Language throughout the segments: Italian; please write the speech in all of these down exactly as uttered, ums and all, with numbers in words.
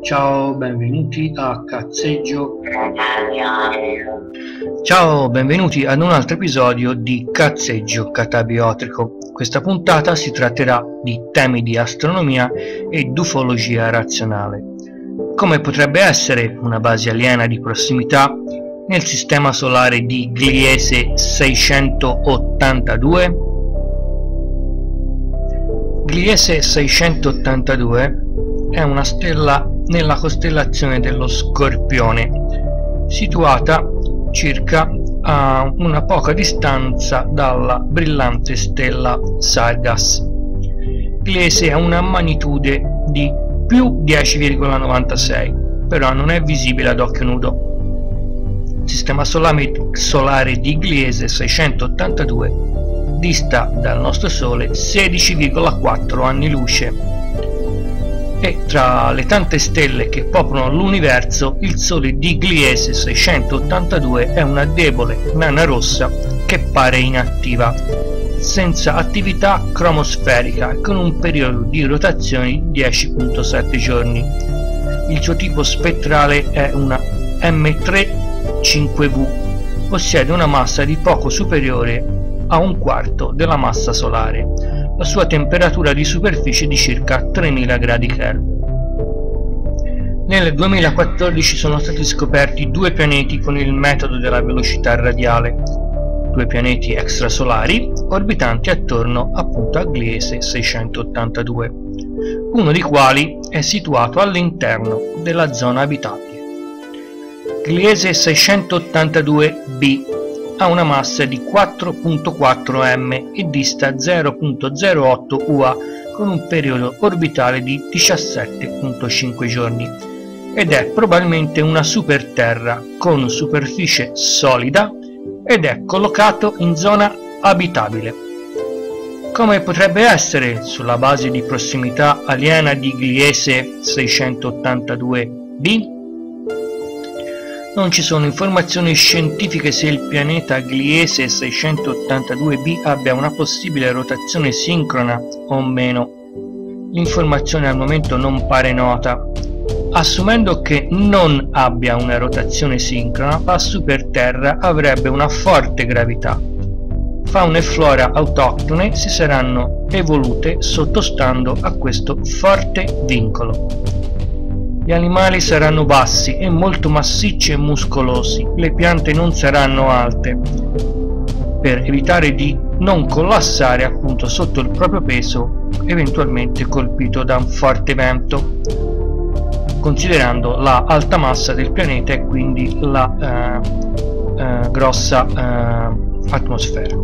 Ciao, benvenuti a Cazzeggio. Ciao, benvenuti ad un altro episodio di Cazzeggio Catabiotrico. Questa puntata si tratterà di temi di astronomia e d'ufologia razionale. Come potrebbe essere una base aliena di prossimità nel sistema solare di Gliese seicentottantadue? Gliese seicentottantadue è una stella nella costellazione dello Scorpione, situata circa a una poca distanza dalla brillante stella Sargas. Gliese ha una magnitude di più dieci virgola novantasei, però non è visibile ad occhio nudo. Il sistema solare di Gliese seicentottantadue dista dal nostro Sole sedici virgola quattro anni luce. E tra le tante stelle che popolano l'universo, il Sole di Gliese seicentottantadue è una debole nana rossa che pare inattiva, senza attività cromosferica, con un periodo di rotazione di dieci virgola sette giorni. Il suo tipo spettrale è una M tre cinque V, possiede una massa di poco superiore a un quarto della massa solare. La sua temperatura di superficie è di circa tremila gradi Kelvin. Nel duemilaquattordici sono stati scoperti due pianeti con il metodo della velocità radiale, due pianeti extrasolari orbitanti attorno appunto a Gliese seicentottantadue, uno dei quali è situato all'interno della zona abitabile. Gliese seicentottantadue b ha una massa di quattro virgola quattro m e dista zero virgola zero otto U A con un periodo orbitale di diciassette virgola cinque giorni ed è probabilmente una superterra con superficie solida ed è collocato in zona abitabile. Come potrebbe essere sulla base di prossimità aliena di Gliese seicentottantadue b? Non ci sono informazioni scientifiche se il pianeta Gliese seicentottantadue b abbia una possibile rotazione sincrona o meno. L'informazione al momento non pare nota. Assumendo che non abbia una rotazione sincrona, la superterra avrebbe una forte gravità. Fauna e flora autoctone si saranno evolute sottostando a questo forte vincolo. Gli animali saranno bassi e molto massicci e muscolosi, le piante non saranno alte, per evitare di non collassare appunto sotto il proprio peso, eventualmente colpito da un forte vento, considerando la alta massa del pianeta e quindi la eh, eh, grossa eh, atmosfera,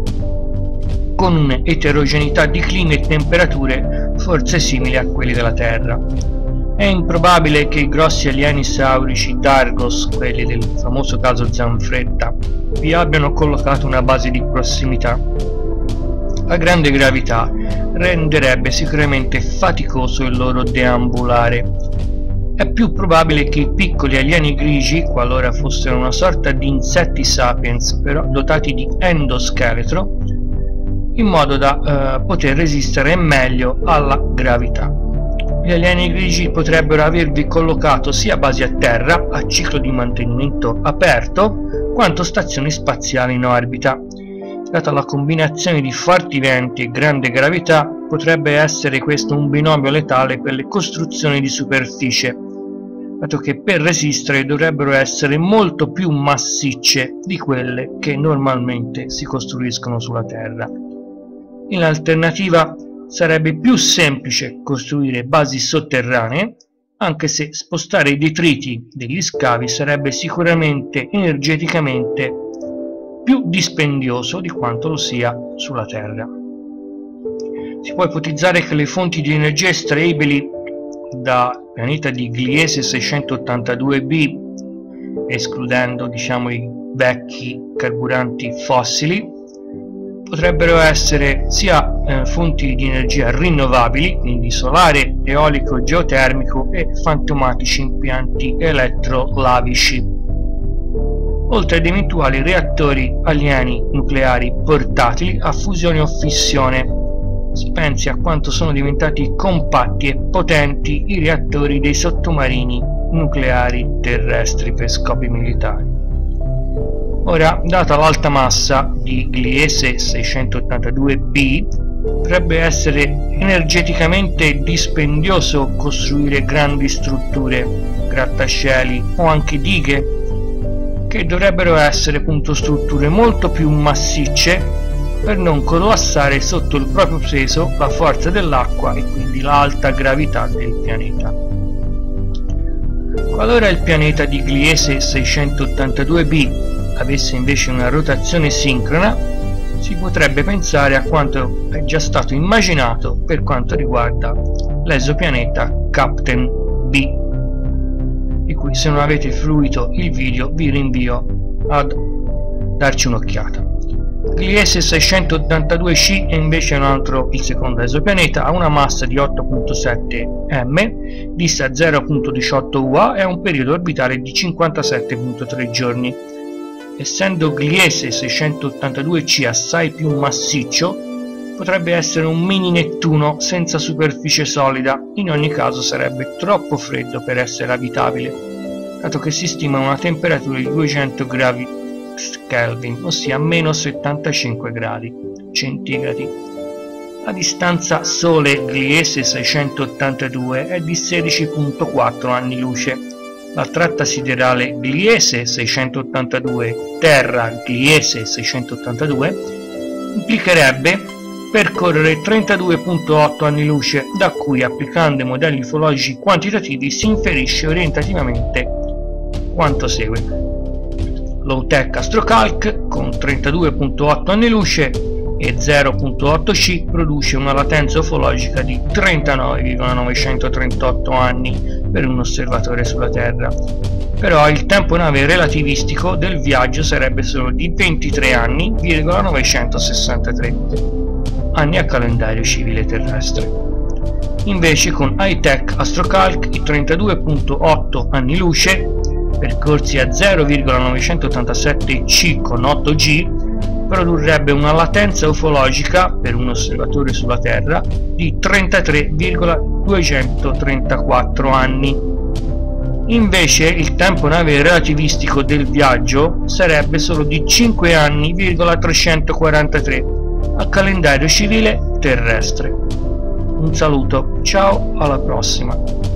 con un'eterogeneità di clima e temperature forse simili a quelli della Terra. È improbabile che i grossi alieni saurici Dargos, quelli del famoso caso Zanfretta, vi abbiano collocato una base di prossimità. La grande gravità renderebbe sicuramente faticoso il loro deambulare. È più probabile che i piccoli alieni grigi, qualora fossero una sorta di insetti sapiens, però dotati di endoscheletro, in modo da eh, poter resistere meglio alla gravità. Gli alieni grigi potrebbero avervi collocato sia basi a terra, a ciclo di mantenimento aperto, quanto stazioni spaziali in orbita. Data la combinazione di forti venti e grande gravità, potrebbe essere questo un binomio letale per le costruzioni di superficie, dato che per resistere dovrebbero essere molto più massicce di quelle che normalmente si costruiscono sulla Terra. In alternativa, sarebbe più semplice costruire basi sotterranee, anche se spostare i detriti degli scavi sarebbe sicuramente energeticamente più dispendioso di quanto lo sia sulla Terra. Si può ipotizzare che le fonti di energia estraibili dal pianeta di Gliese seicentottantadue b, escludendo diciamo i vecchi carburanti fossili, potrebbero essere sia eh, fonti di energia rinnovabili, quindi solare, eolico, geotermico, e fantomatici impianti elettrolavici, oltre ad eventuali reattori alieni nucleari portatili a fusione o fissione, Si pensi a quanto sono diventati compatti e potenti i reattori dei sottomarini nucleari terrestri per scopi militari. Ora, data l'alta massa di Gliese seicentottantadue b, potrebbe essere energeticamente dispendioso costruire grandi strutture, grattacieli o anche dighe, che dovrebbero essere appunto strutture molto più massicce per non collassare sotto il proprio peso, la forza dell'acqua e quindi l'alta gravità del pianeta. Qualora il pianeta di Gliese seicentottantadue b avesse invece una rotazione sincrona, si potrebbe pensare a quanto è già stato immaginato per quanto riguarda l'esopianeta Captain B, di cui, se non avete fruito il video, vi rinvio ad darci un'occhiata. Gliese seicentottantadue c è invece un altro, il secondo esopianeta, ha una massa di otto virgola sette metri, dista zero virgola diciotto U A e ha un periodo orbitale di cinquantasette virgola tre giorni. Essendo Gliese seicentottantadue c assai più massiccio, potrebbe essere un mini Nettuno senza superficie solida. In ogni caso sarebbe troppo freddo per essere abitabile, dato che si stima una temperatura di duecento gradi Kelvin, ossia meno settantacinque gradi centigradi. La distanza Sole-Gliese seicentottantadue è di sedici virgola quattro anni luce. La tratta siderale Gliese seicentottantadue Terra-Gliese seicentottantadue implicherebbe percorrere trentadue virgola otto anni luce, da cui, applicando i modelli ufologici quantitativi, si inferisce orientativamente quanto segue. Low-Tech Astrocalc con trentadue virgola otto anni luce e zero virgola otto C produce una latenza ufologica di trentanove virgola novecentotrentotto anni per un osservatore sulla Terra. Però il tempo nave relativistico del viaggio sarebbe solo di ventitré anni virgola novecentosessantatré anni a calendario civile terrestre. Invece con High-Tech Astrocalc i trentadue virgola otto anni luce percorsi a zero virgola novecentottantasette C con otto G produrrebbe una latenza ufologica per un osservatore sulla Terra di trentatré virgola duecentotrentaquattro anni. Invece il tempo nave relativistico del viaggio sarebbe solo di cinque anni virgola trecentoquarantatré al calendario civile terrestre. Un saluto, ciao, alla prossima.